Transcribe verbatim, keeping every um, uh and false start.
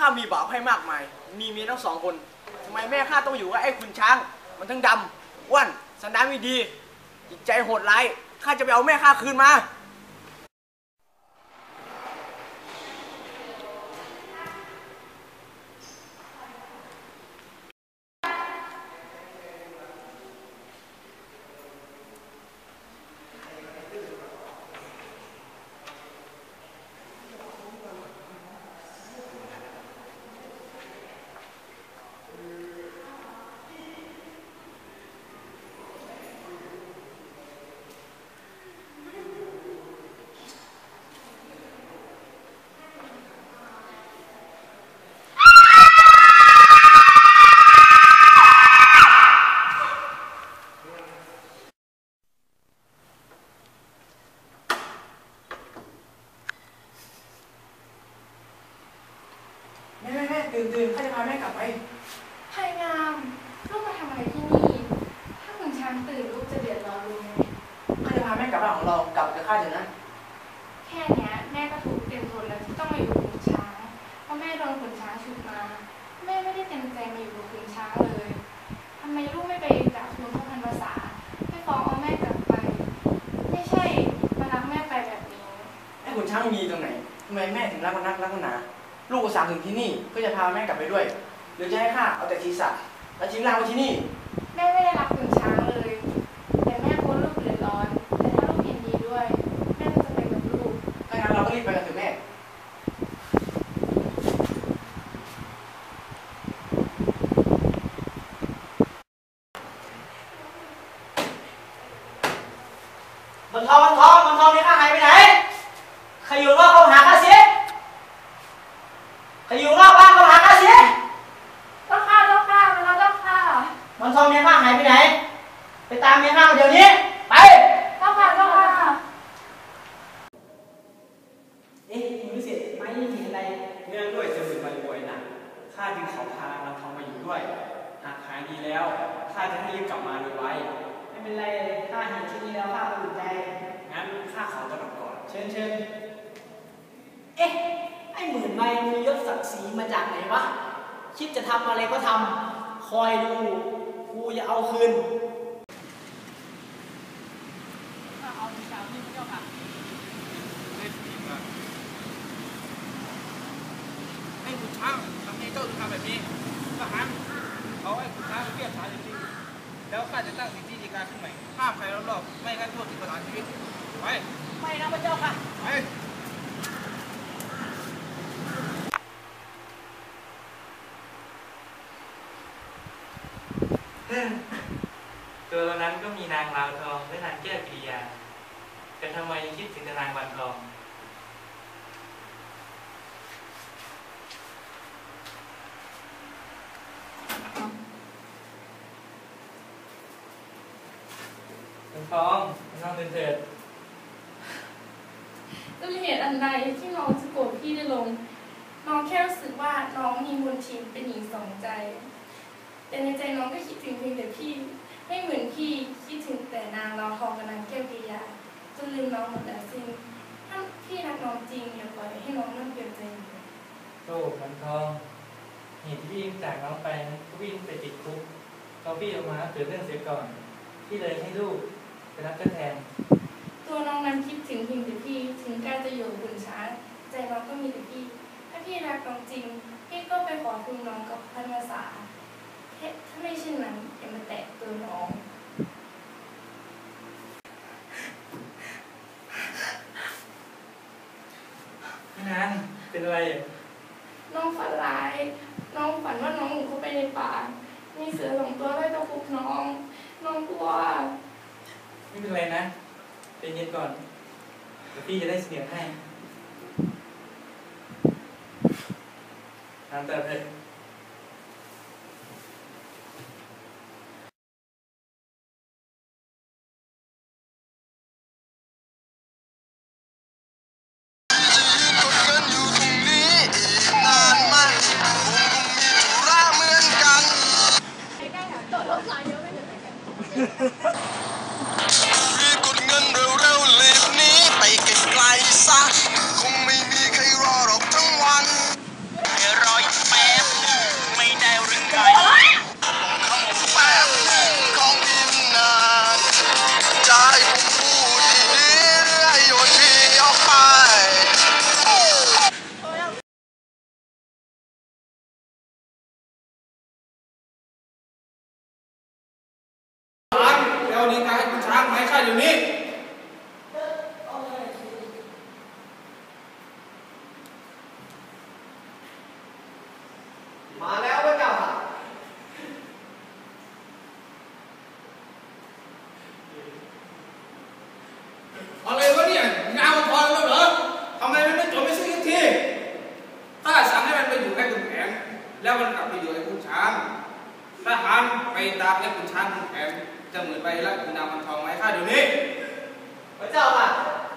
ข้ามีบ่าวให้มากมายมีเมียทั้งสองคนทำไมแม่ข้าต้องอยู่กับไอ้ขุนช้างมันทั้งดำอ้วนสันดานไม่ดีจิตใจโหดร้ายข้าจะไปเอาแม่ข้าคืนมาแม่แม่แม่ตื่นตื่นข้าจะพาแม่กลับไปไพงามลูกมาทำอะไรที่นี่ถ้าคุณช้างตื่นลูกจะเดือดร้อนรู้ไหมข้าจะพาแม่กลับบ้านของเรากลับกับข้าเดี๋ยวนะแค่เนี้ยแม่ก็ถูกเต็มทนแล้วที่ต้องมาอยู่กับคุณช้างเพราะแม่โดนคุณช้างฉุดมาแม่ไม่ได้เต็มใจมาอยู่กับคุณช้างเลยทำไมลูกไม่ไปกราบทูลพระพันภาษาไม่ฟ้องเอาแม่กลับไปไม่ใช่มารักแม่ไปแบบนี้ไอ้ขุนช้างมีตรงไหนทำไมแม่ถึงรักมันนักรักมันหนาลูกอุตส่าห์ถึงที่นี่เพื่อจะพาแม่กลับไปด้วยหรือจะให้ข้าเอาแต่ศีรษะแล้วทิ้งร่างไว้ที่นี่แม่ไม่ได้รักคุณช้างเลยแต่แม่กลัวลูกเดือดร้อนแต่ถ้าลูกยินดีด้วยแม่ก็จะไปกับลูกถ้างั้นเราก็รีบไปกันเถอะแม่มันทองมันทองมันทองนี่ข้าหายไปไหนใครอยู่รอบเขาหาข้าสิใครอยู่รอบบ้านเขาหาข้าสิเจ้าข้าเจ้าข้ามันแล้วเจ้าข้ามันทองเมียข้าหายไปไหนไปตามเมียข้าเดี๋ยวนี้ไปเจ้าข้าเจ้าข้าเอ๊ะมึงรู้สึกไหมเห็นอะไรเนื่องด้วยจะสึกบ่อยๆนะข้าจึงขอพาลำทองมาอยู่ด้วยหากหายดีแล้วข้าจะให้รีบกลับมาโดยไวไม่เป็นไรข้าเห็นที่นี่แล้วข้าก็อุ่นใจงั้นข้าขอตัวกลับก่อนเชิญเชิญเอ๊ะไอ้หมื่นใบมียศศักดิ์ศรีมาจากไหนวะคิดจะทำอะไรก็ทำคอยดูกูจะเอาคืนข้าเอาในสามที่พระเจ้าค่ะเล่นจริงอ่ะไอ้ขุนช้างทำไงเจ้าถึงทำแบบนี้ทหารเอาไอ้ขุนช้างเรียกสารจริงๆแล้วข้าจะตั้งสิทธิฎีกาขึ้นใหม่ห้ามใครรอบๆไม่งั้นโทษถึงประหารชีวิตไปไม่นะพระเจ้าค่ะไปตัวเรานั้นก็มีนางลาวทองและนางแก้วกิริยาแต่ทำไมคิดถึงนางวันทองวันทองน้องเดินเถิดจะมีเหตุอันใดที่น้องจะโกรธพี่ได้ลงน้องแค่รู้สึกว่าน้องมีบุญทินเป็นหญิงสองใจแต่ในใจน้องก็คิดถึงเพียงแต่พี่ไม่เหมือนพี่คิดถึงแต่นางเราทองกับนางแก้วกิริยาจนลืมน้องหมดแล้วสิ้นถ้าพี่รักน้องจริงอย่าปล่อยให้น้องนั่งเปลี่ยนใจโอ้วันทองเหตุที่พี่จากน้องไปก็วิ่งไปติดคุกพอพี่ออกมาเกิดเรื่องเสียก่อนพี่เลยให้ลูกไปรับเจ้าแทนตัวน้องนั้นคิดถึงเพียงแต่พี่ถึงการจะอยู่บุญช้าใจน้องก็มีแต่พี่ถ้าพี่รักน้องจริงพี่ก็ไปขอทูลน้องกับพันภาษาถ้าไม่เช่นนั้นอย่ามาแตะตัวน้องพี่นันเป็นอะไรน้องฝันร้ายน้องฝันว่าน้องหนูเข้าไปในป่ามีเสือสองตัวไล่ตะคุบน้องน้องกลัวไม่เป็นไรนะเป็นเย็นก่อนเดี๋ยวพี่จะได้เสนียดให้ทำแต่เถอะรีบกดเงินเร็วๆรีบหนีไปไกลๆซะคงไม่มีใครรอหรอกทั้งวันรอางมาให้ข้าเดี๋ยวนี้มาแล้วพระเจ้าค่ะอะไรวะเนี่ยงานมันพอแล้วเหรอทำไมมันไม่จบไม่สิ้นทีข้าสั่งให้มันไปอยู่ให้คุณแผนแล้วมันกลับไปอยู่ให้คุณช้างทหารไปตามให้คุณช้างคุณแผนจะเหมือนไปรับคุณนางวันทองไว้ข้าเดี๋ยวนี้พระเจ้าค่ะ